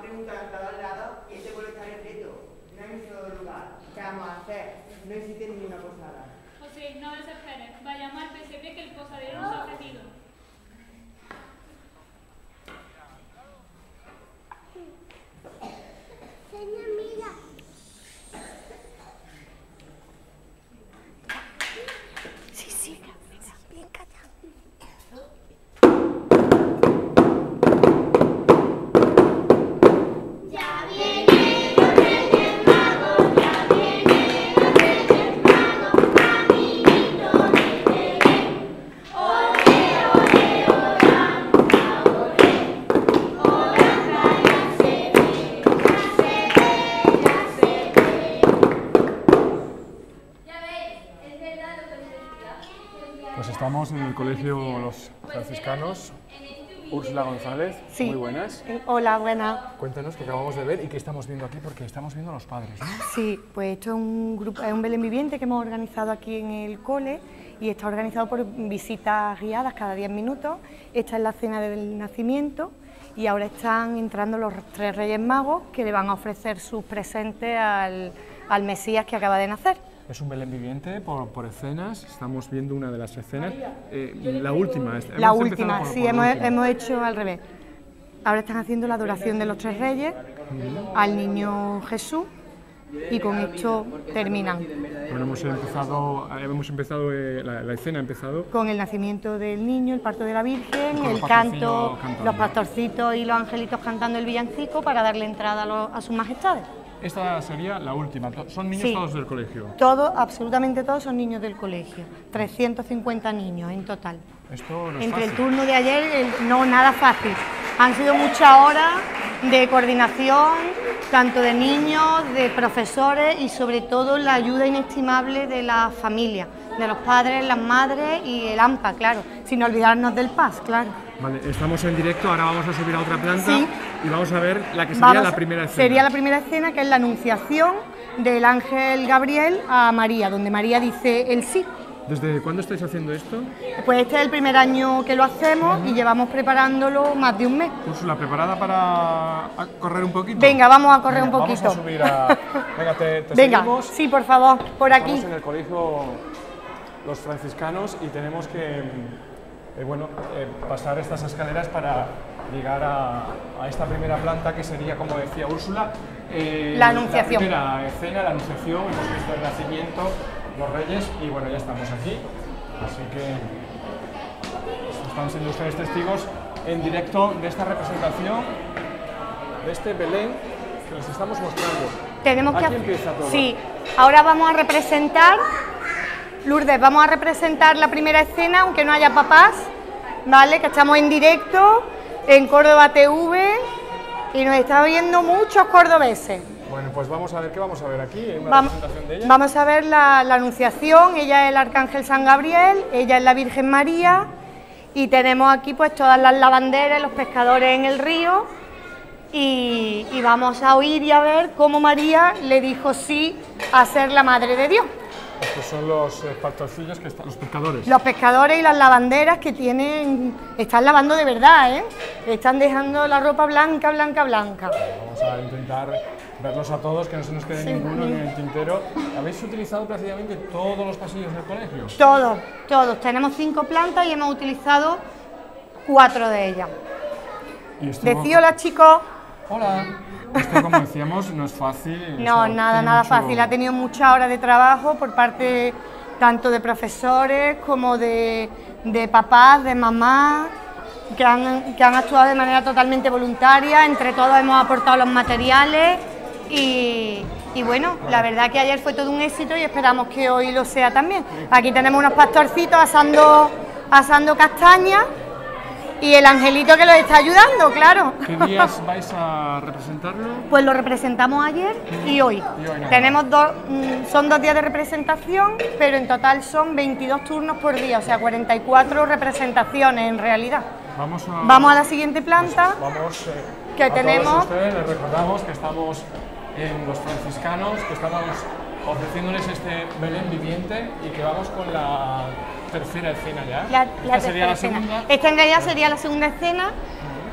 pregunta a cada lado y este pueblo está repleto. No hay un solo lugar. ¿Qué vamos a hacer? No existe ninguna posada. José, no desesperes. Vayamos al PSP que el posadero nos ha ofrecido. Señor, mira. Sí, sí, bien callado. Ya vienen los Reyes Magos, ya vienen los Reyes Magos, caminito de Belén. Ole, ole, oranga, ole, oranga, ya se ve, ya se ve, ya se ve. Ya veis, es verdad lo que os decía. Pues estamos en el colegio Los Franciscanos. Úrsula González, Sí. muy buenas. Hola, buenas. Cuéntanos qué acabamos de ver y qué estamos viendo aquí, porque estamos viendo a los padres, ¿no? Sí, pues esto es un grupo, es un Belén viviente que hemos organizado aquí en el cole y está organizado por visitas guiadas cada 10 minutos. Esta es la cena del nacimiento y ahora están entrando los 3 Reyes Magos que le van a ofrecer sus presentes al Mesías que acaba de nacer. Es un Belén viviente por escenas, estamos viendo una de las escenas, la última. La hemos última, empezado sí, por la última. hemos hecho al revés. Ahora están haciendo la adoración de los 3 Reyes al niño Jesús y con esto terminan. Bueno, hemos empezado la escena ha empezado. Con el nacimiento del niño, el parto de la Virgen, Con el los canto, pastorcillos cantando. los pastorcitos y los angelitos cantando el villancico para darle entrada a sus majestades. Esta sería la última, son niños Sí. todos del colegio. Todos, absolutamente todos son niños del colegio, 350 niños en total. Esto no es Entre el fácil. turno de ayer, no, nada fácil. Han sido muchas horas de coordinación, tanto de niños, de profesores y sobre todo la ayuda inestimable de la familia, de los padres, las madres y el AMPA, claro, sin olvidarnos del PAS, claro. Vale, estamos en directo, ahora vamos a subir a otra planta Sí. y vamos a ver la que sería Vamos la a- primera escena. Sería la primera escena, que es la anunciación del ángel Gabriel a María, donde María dice el sí. ¿Desde cuándo estáis haciendo esto? Pues este es el primer año que lo hacemos y llevamos preparándolo más de un mes. Úrsula, ¿preparada para correr un poquito? Venga, vamos a correr un poquito. Vamos a subir a... Venga, te Venga, seguimos. sí, por favor, por aquí. Estamos en el colegio Los Franciscanos y tenemos que pasar estas escaleras para llegar a esta primera planta, que sería, como decía Úrsula, La Anunciación. La primera escena, la Anunciación, hemos visto el nacimiento, los Reyes y bueno, ya estamos aquí. Así que están siendo ustedes testigos en directo de esta representación, de este Belén que les estamos mostrando. Tenemos que Aquí empieza todo. Sí, ahora vamos a representar, Lourdes, vamos a representar la primera escena, aunque no haya papás, ¿vale? Que estamos en directo en Córdoba TV y nos está viendo muchos cordobeses. Bueno, pues vamos a ver qué vamos a ver aquí, una Vamos, representación de ella. vamos a ver la Anunciación, ella es el Arcángel San Gabriel, ella es la Virgen María y tenemos aquí pues todas las lavanderas, los pescadores en el río y vamos a oír y a ver cómo María le dijo sí a ser la Madre de Dios. Estos son los pastorcillos que están, los pescadores. Los pescadores y las lavanderas que están lavando de verdad, ¿eh? Están dejando la ropa blanca, blanca, blanca. Vamos a intentar verlos a todos, que no se nos quede ninguno en el tintero. ¿Habéis utilizado prácticamente todos los pasillos del colegio? Todos. Tenemos 5 plantas y hemos utilizado 4 de ellas. Y esto, Decí hola, chicos. Hola. Esto, como decíamos, no es fácil. No, eso nada tiene mucho- fácil. Ha tenido muchas horas de trabajo por parte tanto de profesores como de papás, de mamás, que han actuado de manera totalmente voluntaria. Entre todos hemos aportado los materiales y bueno, la verdad que ayer fue todo un éxito y esperamos que hoy lo sea también. Aquí tenemos unos pastorcitos asando castañas y el angelito que los está ayudando, claro. ¿Qué días vais a representarlo? Pues lo representamos ayer y hoy. nada. Tenemos son 2 días de representación, pero en total son 22 turnos por día, o sea, 44 representaciones en realidad. Vamos a la siguiente planta. Vamos, que a tenemos. todos ustedes les recordamos que estamos en Los Franciscanos, que estamos ofreciéndoles este Belén viviente y que vamos con la tercera escena ya. La Esta sería tercera la escena. segunda. Esta en realidad sería la segunda escena,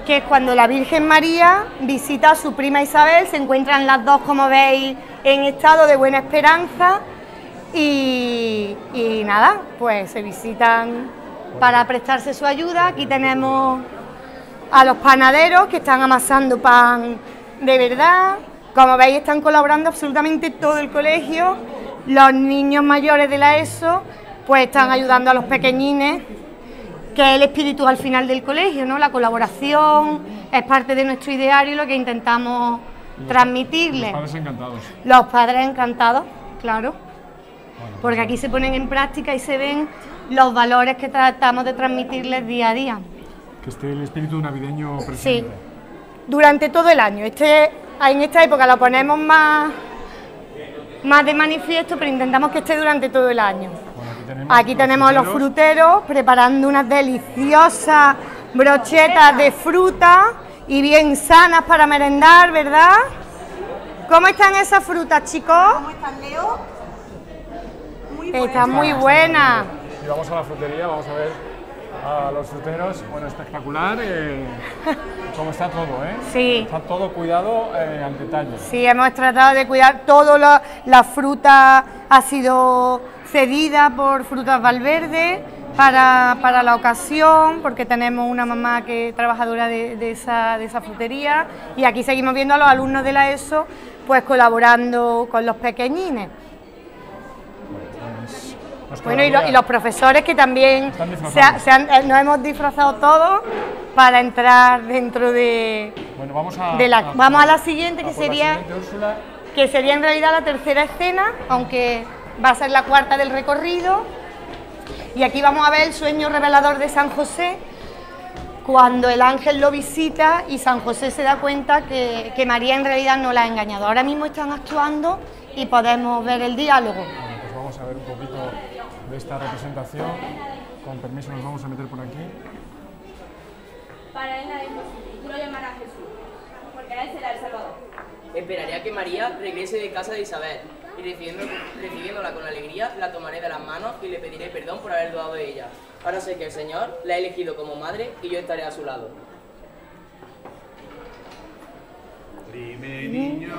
que es cuando la Virgen María visita a su prima Isabel, se encuentran las dos, como veis, en estado de buena esperanza y nada, pues se visitan para prestarse su ayuda. Aquí tenemos a los panaderos que están amasando pan de verdad. Como veis, están colaborando absolutamente todo el colegio. Los niños mayores de la ESO pues están ayudando a los pequeñines, que es el espíritu al final del colegio, ¿no? La colaboración es parte de nuestro ideario, lo que intentamos transmitirles. Los padres encantados. Los padres encantados, claro, porque aquí se ponen en práctica y se ven los valores que tratamos de transmitirles día a día. Que esté el espíritu navideño presente. Sí, durante todo el año. En esta época lo ponemos más de manifiesto, pero intentamos que esté durante todo el año. Bueno, aquí tenemos a los fruteros preparando unas deliciosas brochetas de fruta y bien sanas para merendar, ¿verdad? ¿Cómo están esas frutas, chicos? ¿Cómo están, Leo? Muy buenas. Están muy buenas. Y vamos a la frutería, vamos a ver a los fruteros. Bueno, espectacular. Cómo está todo, ¿eh? Sí. Está todo cuidado al detalle. Sí, hemos tratado de cuidar todo. La fruta ha sido cedida por Frutas Valverde para la ocasión, porque tenemos una mamá que es trabajadora de esa frutería, y aquí seguimos viendo a los alumnos de la ESO pues colaborando con los pequeñines. Bueno, y los profesores que también nos hemos disfrazado todos para entrar dentro de... Bueno, vamos a la siguiente, que sería Úrsula. Que sería en realidad la tercera escena, aunque va a ser la cuarta del recorrido. Y aquí vamos a ver el sueño revelador de San José, cuando el ángel lo visita y San José se da cuenta que María en realidad no la ha engañado. Ahora mismo están actuando y podemos ver el diálogo. Bueno, pues vamos a ver un poquito de esta representación. Con permiso nos vamos a meter por aquí. Para él nada es imposible. Tú lo llamarás Jesús, porque él será el Salvador. Esperaré a que María regrese de casa de Isabel y recibiéndola con alegría la tomaré de las manos y le pediré perdón por haber dudado de ella. Ahora sé que el Señor la ha elegido como madre y yo estaré a su lado. Dime, niño,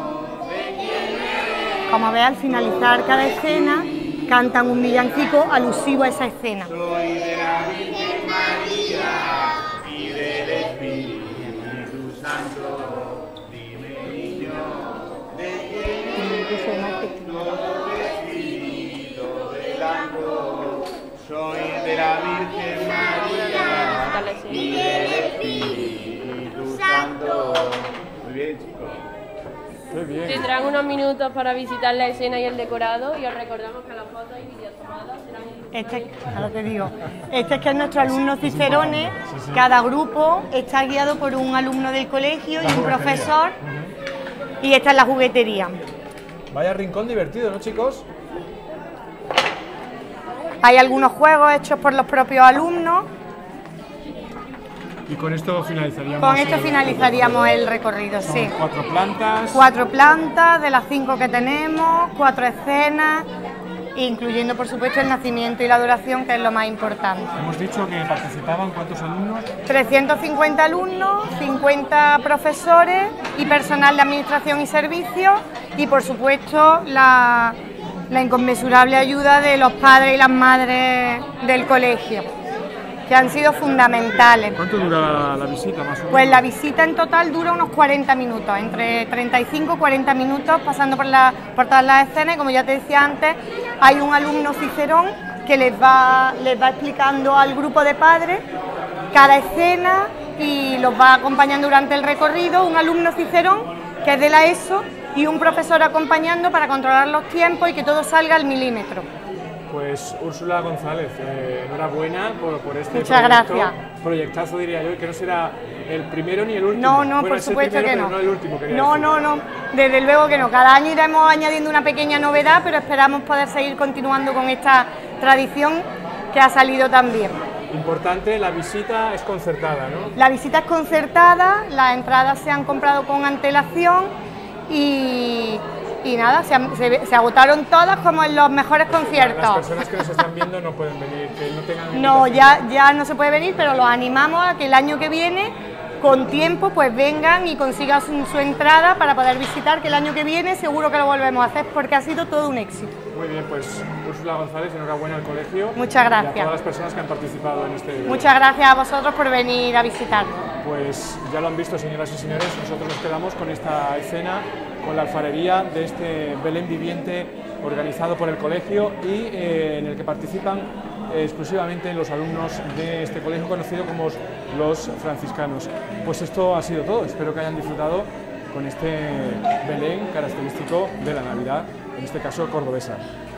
Como ve, al finalizar cada escena cantan un villancico alusivo a esa escena. soy de la Virgen María y del Espíritu Santo. Dime, niño, de quién es todo vestido de blanco. Soy de la Virgen María y del Espíritu Santo. Muy bien, chicos. Qué bien. Tendrán unos minutos para visitar la escena y el decorado, y os recordamos que las fotos y vídeos tomadas serán... Ahora te digo, es que es nuestro alumno Cicerone. Cada grupo está guiado por un alumno del colegio y un profesor, y esta es la juguetería. Vaya rincón divertido, ¿no, chicos? Hay algunos juegos hechos por los propios alumnos. Y con esto finalizaríamos. Con esto finalizaríamos el recorrido, sí. 4 plantas. 4 plantas de las 5 que tenemos, 4 escenas, incluyendo por supuesto el nacimiento y la adoración, que es lo más importante. Hemos dicho que participaban ¿cuántos alumnos? 350 alumnos, 50 profesores y personal de administración y servicios, y por supuesto la inconmensurable ayuda de los padres y las madres del colegio, que han sido fundamentales. ¿Cuánto dura la visita más o menos? Pues la visita en total dura unos 40 minutos, entre 35 y 40 minutos, pasando por todas las escenas, y como ya te decía antes, hay un alumno Cicerón que les va explicando al grupo de padres cada escena y los va acompañando durante el recorrido, un alumno Cicerón que es de la ESO y un profesor acompañando para controlar los tiempos y que todo salga al milímetro. Pues Úrsula González, enhorabuena por este Muchas gracias. Proyectazo, diría yo, que no será el primero ni el último. No, Bueno, por es el supuesto primero, que no. pero no el último, quería No, decir. desde luego que no. Cada año iremos añadiendo una pequeña novedad, pero esperamos poder seguir continuando con esta tradición que ha salido tan bien. Importante, la visita es concertada, ¿no? La visita es concertada, las entradas se han comprado con antelación y nada, se agotaron todas como en los mejores conciertos. Las personas que nos están viendo no pueden venir, que no tengan... No, ya no se puede venir, pero los animamos a que el año que viene con tiempo pues vengan y consigan su entrada para poder visitar, que el año que viene seguro que lo volvemos a hacer porque ha sido todo un éxito. Muy bien, pues Úrsula González, enhorabuena al colegio. Muchas gracias. Y a todas las personas que han participado en este evento. Muchas gracias a vosotros por venir a visitarnos. Pues ya lo han visto, señoras y señores, nosotros nos quedamos con esta escena, con la alfarería de este Belén viviente organizado por el colegio y en el que participan exclusivamente los alumnos de este colegio conocido como los franciscanos. Pues esto ha sido todo, espero que hayan disfrutado con este Belén característico de la Navidad, en este caso cordobesa.